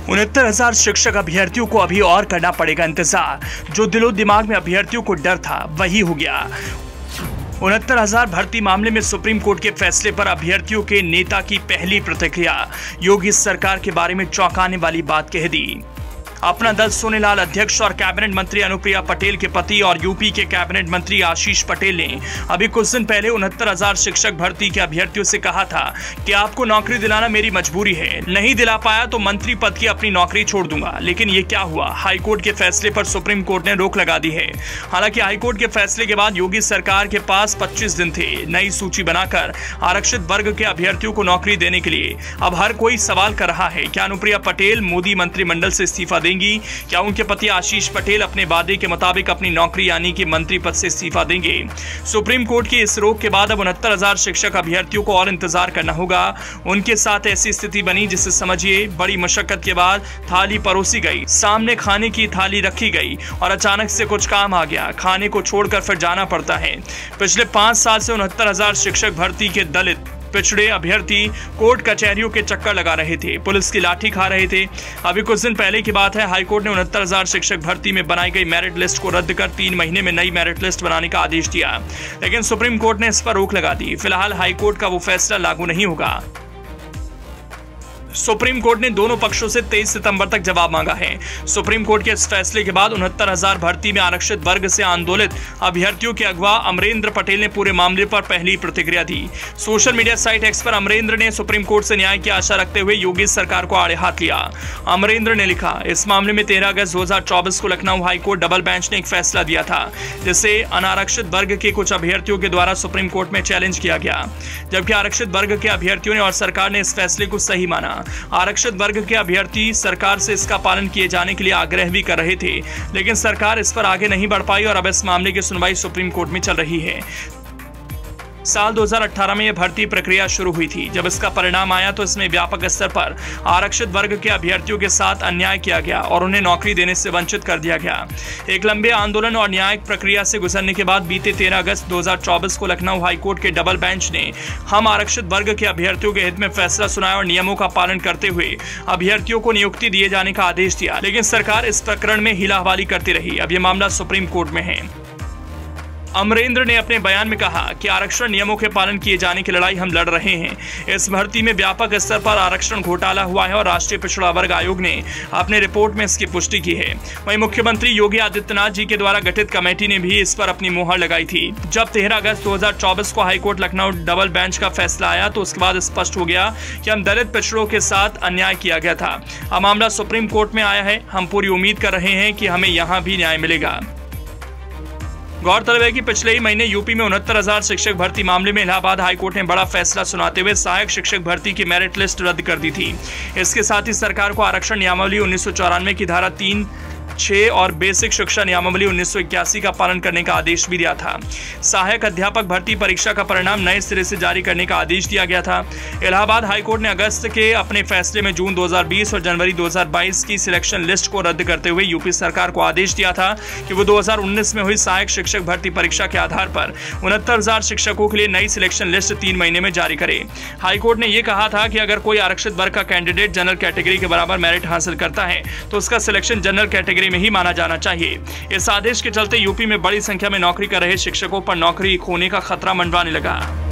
69,000 शिक्षक अभ्यर्थियों को अभी और करना पड़ेगा इंतजार। जो दिलो दिमाग में अभ्यर्थियों को डर था वही हो गया। 69,000 भर्ती मामले में सुप्रीम कोर्ट के फैसले पर अभ्यर्थियों के नेता की पहली प्रतिक्रिया। योगी सरकार के बारे में चौंकाने वाली बात कह दी। अपना दल सोनेलाल अध्यक्ष और कैबिनेट मंत्री अनुप्रिया पटेल के पति और यूपी के कैबिनेट मंत्री आशीष पटेल ने अभी कुछ दिन पहले 69,000 शिक्षक भर्ती के अभ्यर्थियों से कहा था कि आपको नौकरी दिलाना मेरी मजबूरी है, नहीं दिला पाया तो मंत्री पद की अपनी नौकरी छोड़ दूंगा। लेकिन ये क्या हुआ? हाईकोर्ट के फैसले पर सुप्रीम कोर्ट ने रोक लगा दी है। हालांकि हाईकोर्ट के फैसले के बाद योगी सरकार के पास 25 दिन थे नई सूची बनाकर आरक्षित वर्ग के अभ्यर्थियों को नौकरी देने के लिए। अब हर कोई सवाल कर रहा है, क्या अनुप्रिया पटेल मोदी मंत्रिमंडल से इस्तीफा देंगी? क्या उनके पति आशीष पटेल अपने वादे के मुताबिक अपनी नौकरी यानी कि मंत्री पद से इस्तीफा देंगे? सुप्रीम कोर्ट की इस रोक के बाद अब 69,000 शिक्षक अभ्यर्थियों को और इंतजार करना होगा। उनके साथ ऐसी स्थिति बनी जिसे समझिए बड़ी मशक्कत के बाद थाली परोसी गई, सामने खाने की थाली रखी गई और अचानक से कुछ काम आ गया। खाने को छोड़कर फिर जाना पड़ता है। पिछले 5 साल से 69,000 शिक्षक भर्ती के दलित पिछड़े अभ्यर्थी कोर्ट कचहरियों के चक्कर लगा रहे थे, पुलिस की लाठी खा रहे थे। अभी कुछ दिन पहले की बात है, हाईकोर्ट ने 69,000 शिक्षक भर्ती में बनाई गई मेरिट लिस्ट को रद्द कर 3 महीने में नई मेरिट लिस्ट बनाने का आदेश दिया। लेकिन सुप्रीम कोर्ट ने इस पर रोक लगा दी। फिलहाल हाईकोर्ट का वो फैसला लागू नहीं होगा। सुप्रीम कोर्ट ने दोनों पक्षों से 23 सितंबर तक जवाब मांगा है। सुप्रीम कोर्ट के इस फैसले के बाद 69,000 भर्ती में आरक्षित वर्ग से आंदोलित अभ्यर्थियों के अगवा अमरेंद्र पटेल ने पूरे मामले पर पहली प्रतिक्रिया दी। सोशल मीडिया साइट एक्स पर अमरेंद्र ने सुप्रीम कोर्ट से न्याय की आशा रखते हुए योगी सरकार को आड़े हाथ लिया। अमरेंद्र ने लिखा, इस मामले में 13 अगस्त 2024 को लखनऊ हाईकोर्ट डबल बेंच ने एक फैसला दिया था, जिसे अनारक्षित वर्ग के कुछ अभ्यर्थियों के द्वारा सुप्रीम कोर्ट में चैलेंज किया गया, जबकि आरक्षित वर्ग के अभ्यर्थियों ने और सरकार ने इस फैसले को सही माना। आरक्षित वर्ग के अभ्यर्थी सरकार से इसका पालन किए जाने के लिए आग्रह भी कर रहे थे, लेकिन सरकार इस पर आगे नहीं बढ़ पाई और अब इस मामले की सुनवाई सुप्रीम कोर्ट में चल रही है। साल 2018 में यह भर्ती प्रक्रिया शुरू हुई थी। जब इसका परिणाम आया तो इसमें व्यापक स्तर पर आरक्षित वर्ग के अभ्यर्थियों के साथ अन्याय किया गया और उन्हें नौकरी देने से वंचित कर दिया गया। एक लंबे आंदोलन और न्यायिक प्रक्रिया से गुजरने के बाद बीते 13 अगस्त 2024 को लखनऊ हाईकोर्ट के डबल बेंच ने हम आरक्षित वर्ग के अभ्यर्थियों के हित में फैसला सुनाया और नियमों का पालन करते हुए अभ्यर्थियों को नियुक्ति दिए जाने का आदेश दिया। लेकिन सरकार इस प्रकरण में हीलाहवाली करती रही। अब यह मामला सुप्रीम कोर्ट में है। अमरेंद्र ने अपने बयान में कहा कि आरक्षण नियमों के पालन किए जाने की लड़ाई हम लड़ रहे हैं। इस भर्ती में व्यापक स्तर पर आरक्षण घोटाला हुआ है और राष्ट्रीय पिछड़ा वर्ग आयोग ने अपने रिपोर्ट में इसकी पुष्टि की है। वहीं मुख्यमंत्री योगी आदित्यनाथ जी के द्वारा गठित कमेटी ने भी इस पर अपनी मुहर लगाई थी। जब 13 अगस्त 2024 को हाईकोर्ट लखनऊ डबल बेंच का फैसला आया तो उसके बाद स्पष्ट हो गया कि हम दलित पिछड़ों के साथ अन्याय किया गया था। अब मामला सुप्रीम कोर्ट में आया है। हम पूरी उम्मीद कर रहे हैं कि हमें यहाँ भी न्याय मिलेगा। गौरतलब है कि पिछले ही महीने यूपी में 69,000 शिक्षक भर्ती मामले में इलाहाबाद हाईकोर्ट ने बड़ा फैसला सुनाते हुए सहायक शिक्षक भर्ती की मेरिट लिस्ट रद्द कर दी थी। इसके साथ ही सरकार को आरक्षण नियमावली 1994 की धारा 3, 6 और बेसिक शिक्षा नियमावली 1981 का पालन करने का आदेश भी दिया था। सहायक अध्यापक भर्ती परीक्षा का परिणाम नए सिरे से जारी करने का आदेश दिया गया था। इलाहाबाद हाईकोर्ट ने अगस्त के अपने फैसले में जून 2020 और जनवरी 2022 की सिलेक्शन लिस्ट को रद्द करते हुए यूपी सरकार को आदेश दिया था कि वो 2019 में हुई सहायक शिक्षक भर्ती परीक्षा के आधार पर 69,000 शिक्षकों के लिए नई सिलेक्शन लिस्ट 3 महीने में जारी करे। हाईकोर्ट ने यह कहा था कि अगर कोई आरक्षित वर्ग का कैंडिडेट जनरल कैटेगरी के बराबर मेरिट हासिल करता है तो उसका सिलेक्शन जनरल कैटेगरी में ही माना जाना चाहिए। इस आदेश के चलते यूपी में बड़ी संख्या में नौकरी कर रहे शिक्षकों पर नौकरी खोने का खतरा मंडराने लगा।